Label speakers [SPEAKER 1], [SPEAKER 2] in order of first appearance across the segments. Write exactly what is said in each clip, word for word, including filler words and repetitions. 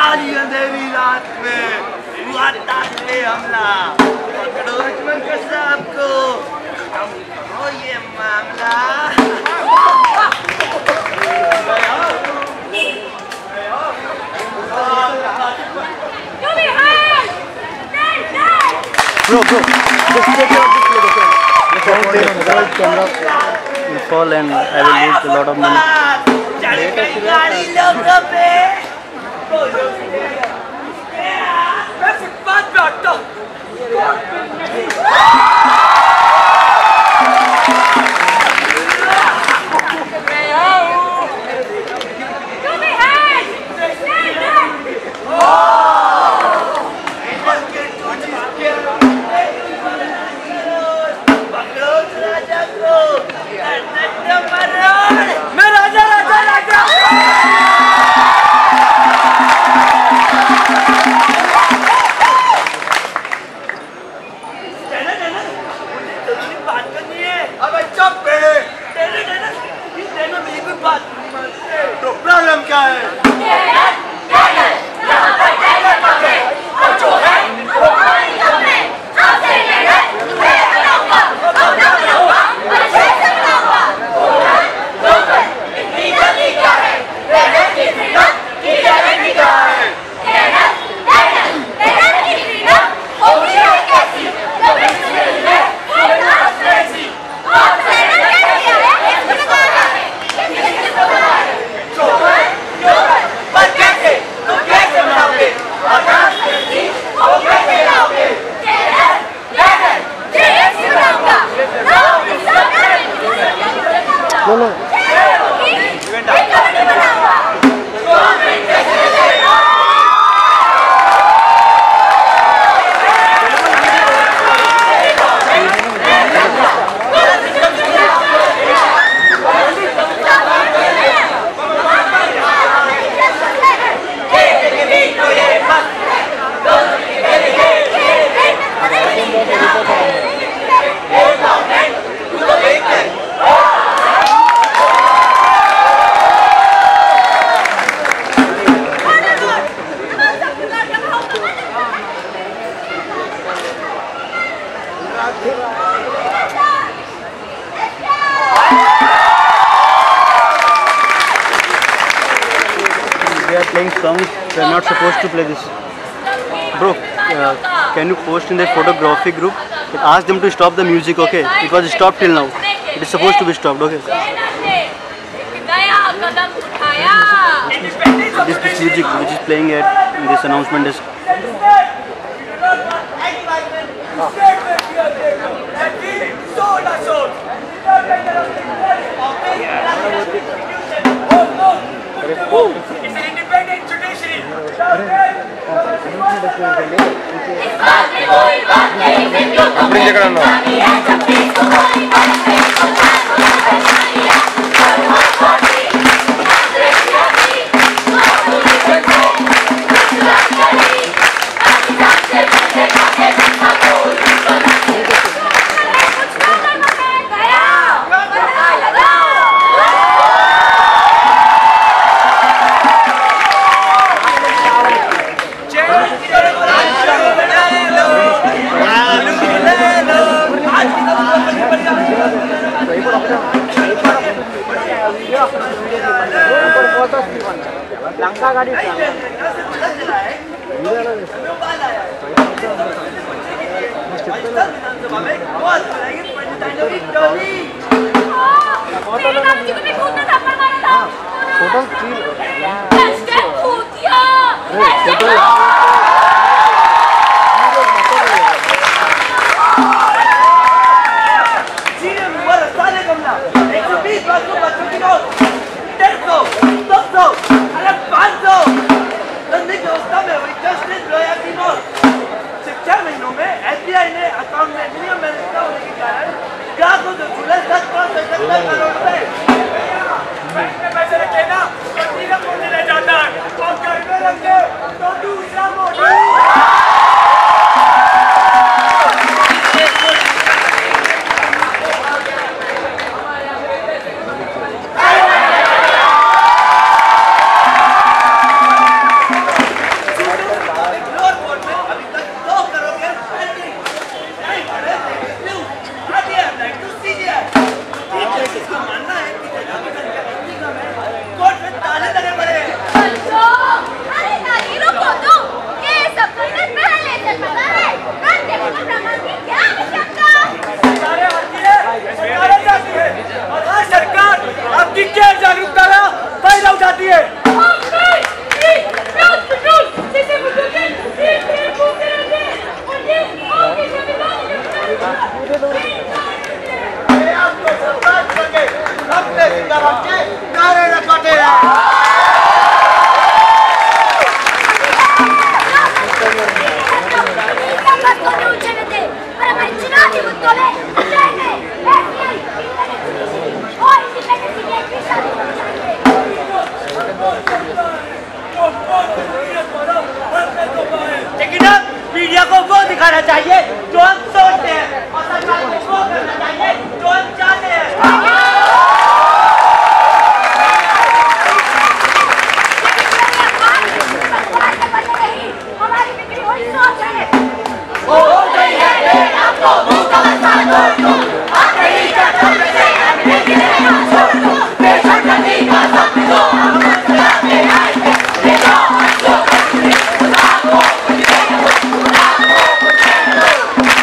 [SPEAKER 1] काली अंधेरी रात में हुआ ताकले हमला, पकड़ो दुश्मन के सबको, खत्म करो ये मामला।
[SPEAKER 2] Bro, bro, just take care of this play, okay? Don't play on the right camera. Will fall and I will lose a lot of money.
[SPEAKER 1] Problem क्या है?
[SPEAKER 2] No, no. They are playing songs. They are not supposed to play this. Bro, uh, can you post in the photography group? Ask them to stop the music, okay? It was stopped till now. It is supposed to be stopped, okay? This, this music which is playing at this announcement is.
[SPEAKER 1] It's an independent judiciary. Lanka गाड़ी शिक्षा महीनों में S B I ने account में minimum balance न होने के कारण ग्राहकों से जुड़े दस करोड़ सत्तर करोड़ रुपए बैंक में पैसे रखे ना तो तीन मोदी ले जाता है और घर में रखे तो दूसरा मोदी। दिखाना चाहिए जो हम सोचते हैं और सरकार को वो करना चाहिए जो हम चाहते हैं। हमारी बिक्री वही सोच है। वो हो गई है आपको मुंह का मसाला दो दो आखिरी का तब से अपने गिरना छोड़ दो बेशक नदी का सब दो हम चलाते आए ले जाओ जो करते खुदा को कुछ दे दो खुदा को कुछ दे दो।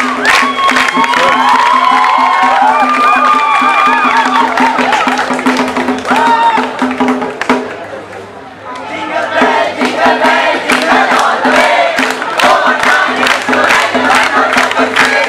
[SPEAKER 1] Jingle bell, jingle bell, jingle all the way. Oh, what fun it is to ride the ride on the country.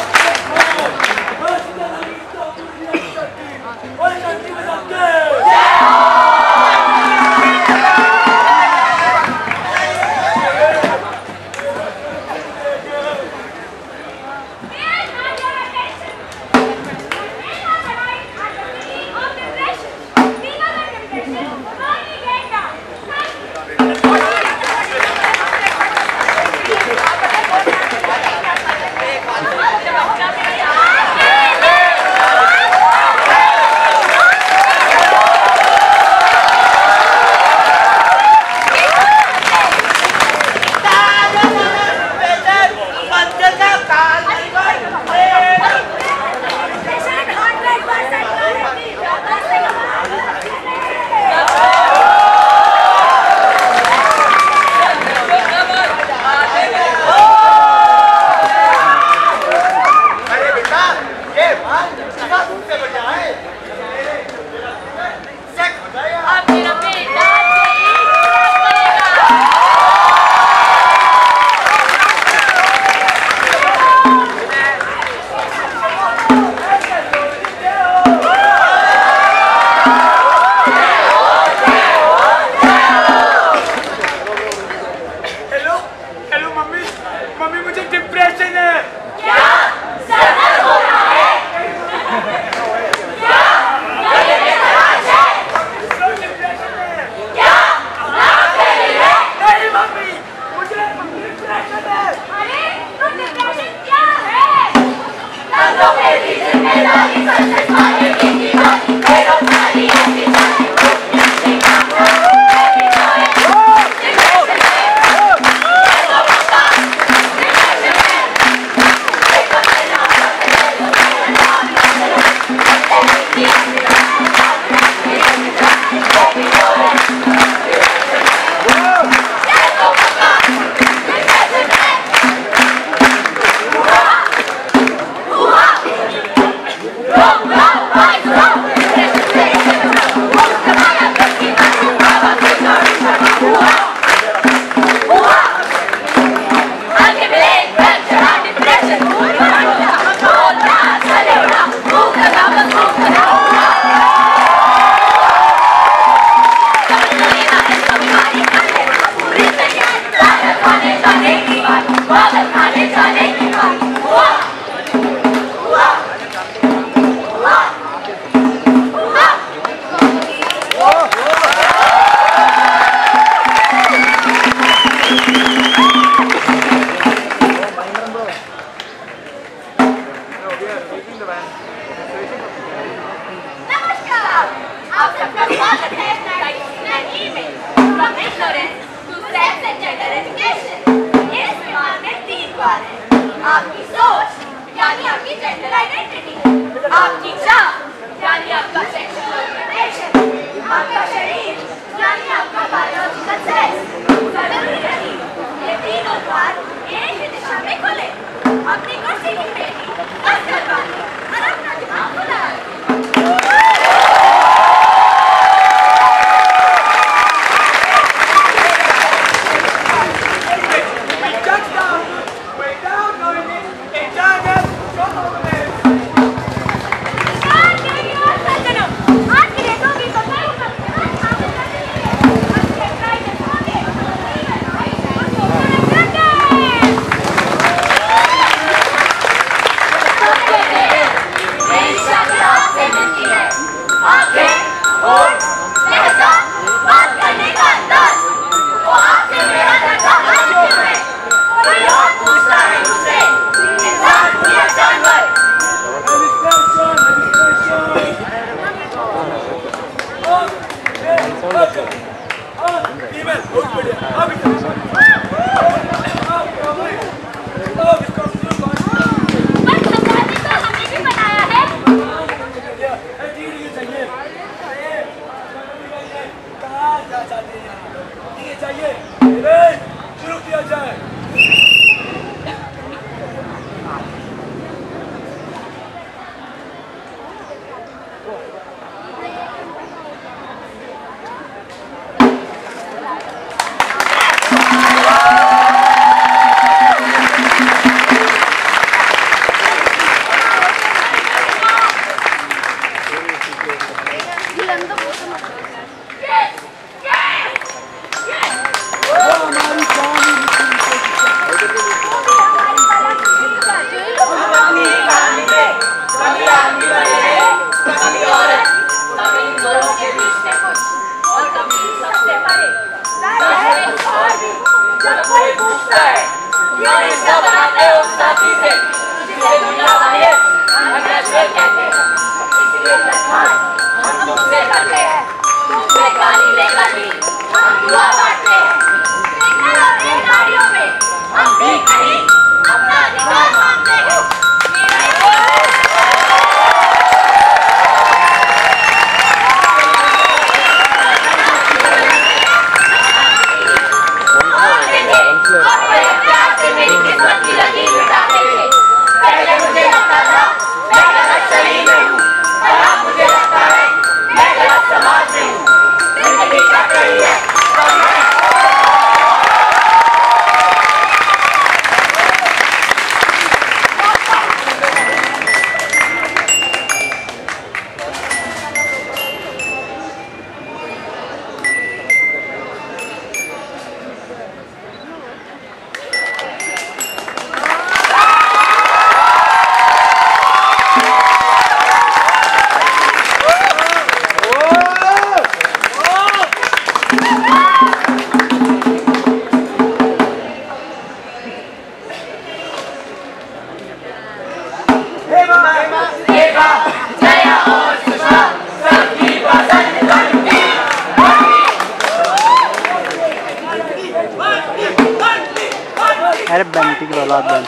[SPEAKER 1] आपकी सोच यानी आपकी जेंडर आइडेंटिटी, आपकी चाह यानी आपका सेक्सुअल ओरिएंटेशन, आपका शरीर यानी आपका बायोलॉजिकल सेक्स। जरूरी नहीं
[SPEAKER 3] से जिसे दुनिया वाले अननेचुरल कहते हैं। इसलिए दरखास्त हम तुमसे करते हैं, तुम पे गाली लेकर भी हम दुआ बांटते हैं। ट्रेनर और रेलगाड़ियों में हम भी कहीं अपना अधिकार मांगते हैं। मेरी किस्मत की लकीर मिटाते थे। पहले मुझे लगता था मैं गलत शरीर में हूँ, और अब मुझे लगता है मैं गलत समाज में हूँ। जिंदगी कट रही है और मैं
[SPEAKER 2] अरे बैंटी की औलाद बन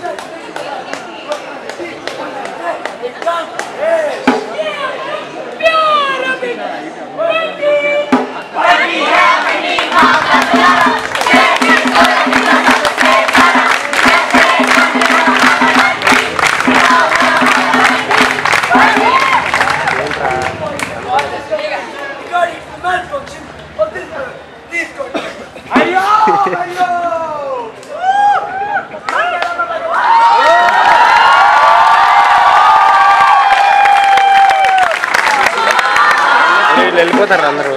[SPEAKER 2] వెళ్ళిపోతారు అందరూ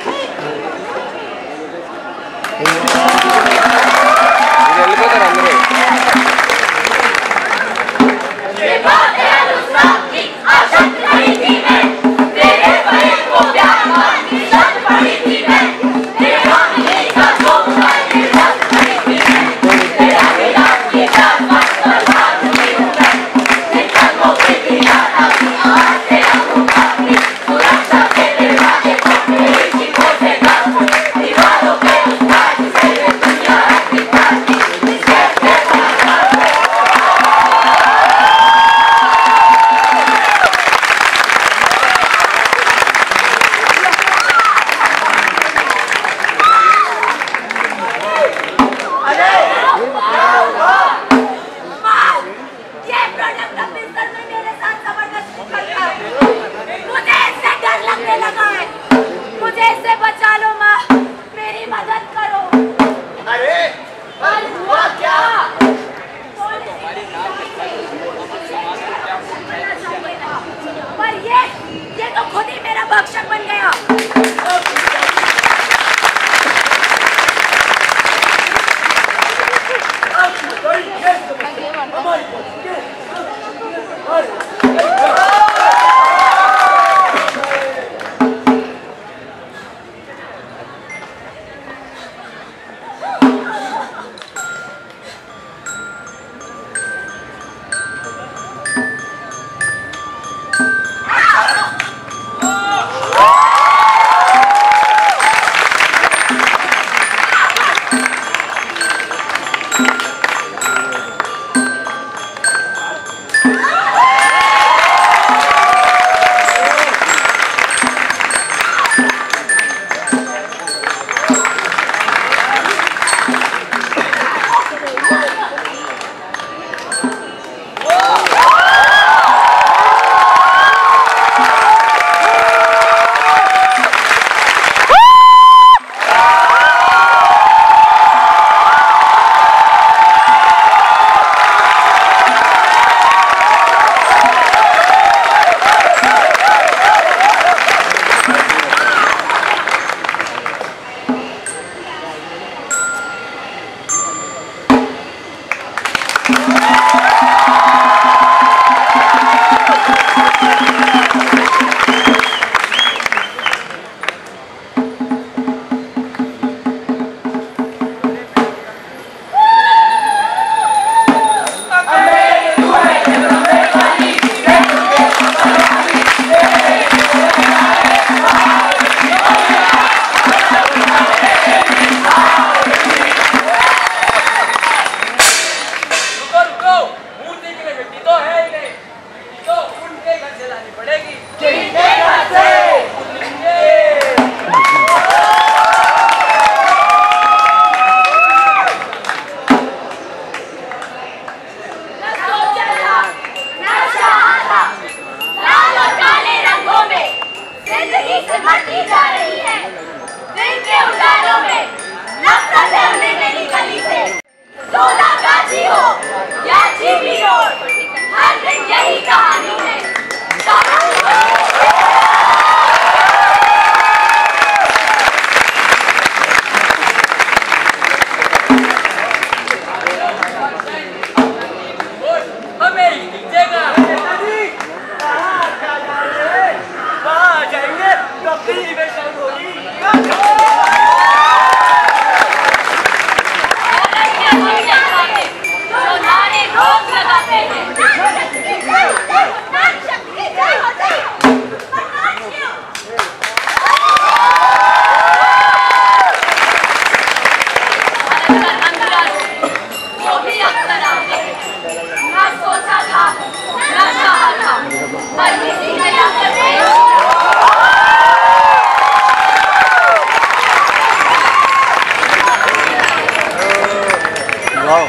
[SPEAKER 2] వెళ్ళిపోతారు అందరూ
[SPEAKER 3] भक्षक बन गया।
[SPEAKER 1] Amen.
[SPEAKER 3] यही कहानी है।
[SPEAKER 1] हमें ही दीजिएगा। वहाँ जाएंगे तो अपनी इवेंट होगी।
[SPEAKER 3] जो नारे रोज लगाते हैं। वो भी अक्सर आते हैं। ना सोचा था, ना चाहा था, पर किसी ने आकर
[SPEAKER 2] वाओ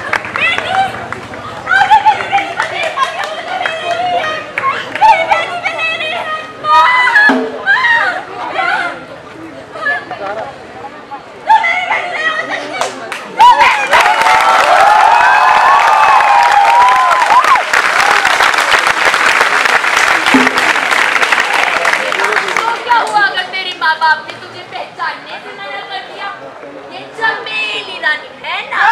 [SPEAKER 3] बाप ने तुझे पहचानने से मना कर दिया। ये चमेली रानी है ना?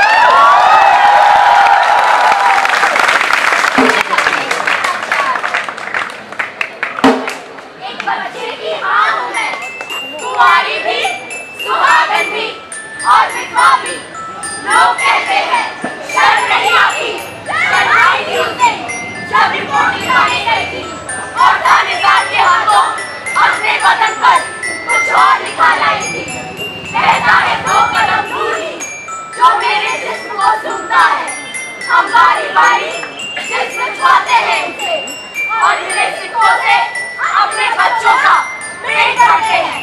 [SPEAKER 3] एक बच्चे की माँ हूँ मैं, कुंवारी भी, सुहागन भी और विधवा भी। लोग कहते हैं शर्म नहीं आती, शर्म आई थी उसे जब रिपोर्ट लिखाने गई थी और थानेदार के हाथों अपने बदन पर कुछ और लिखा लाई थी। कहता है दो कदम दूरी जो मेरे जिस्म को सूंघता है। हम बारी बारी जिस्म छुआते हैं उसे और मेरे सिक्कों से अपने बच्चों का पेट भरते हैं।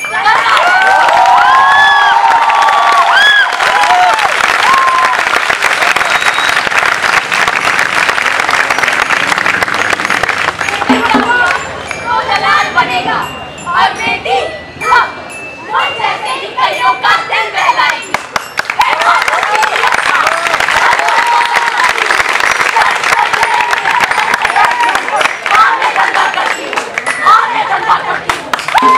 [SPEAKER 3] तो जलाल बनेगा और बेटी हम मुझ जैसे ही कईयों का दिल बहलाएगी। हाँ मैं धंधा करती हूँ, हाँ मैं धंधा करती हूँ।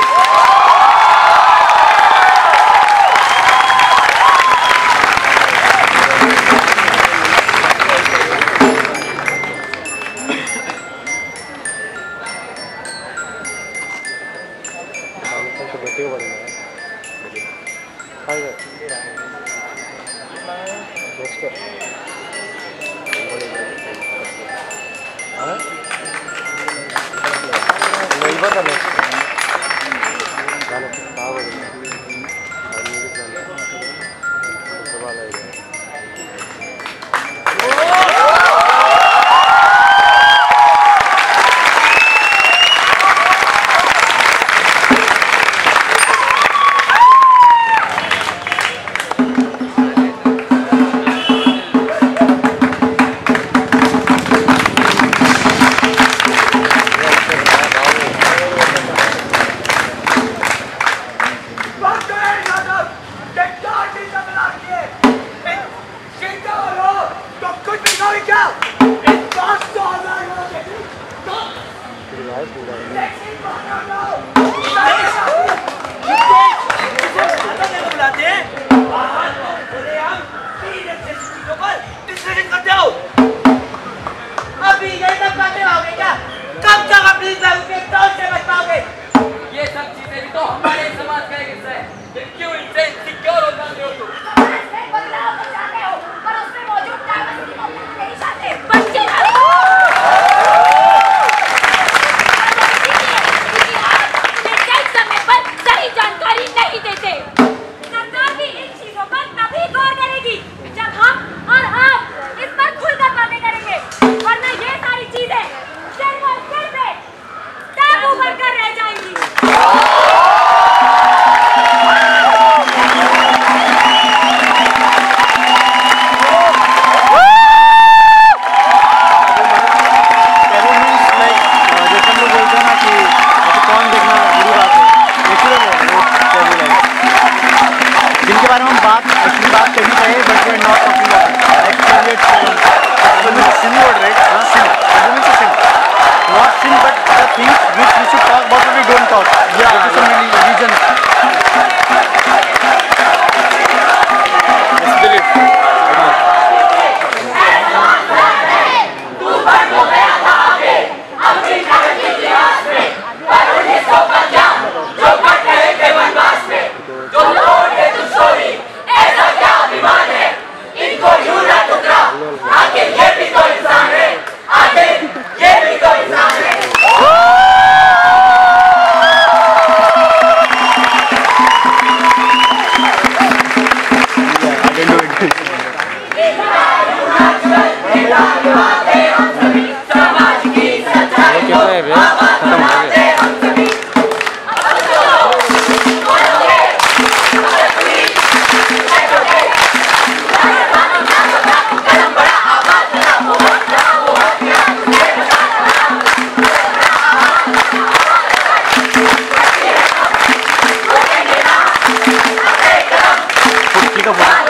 [SPEAKER 1] ये सब चीजें भी तो हमारे समाज का एक हिस्सा है। फिर क्यों इनसे सिक्योर हो जाते हो तुम?
[SPEAKER 3] बदलाव तो चाहते हो पर उसमें मौजूद डायवर्सिटी को नहीं चाहते। बच्चे समय पर सही जानकारी नहीं देते। सरकार भी
[SPEAKER 2] ठीक है।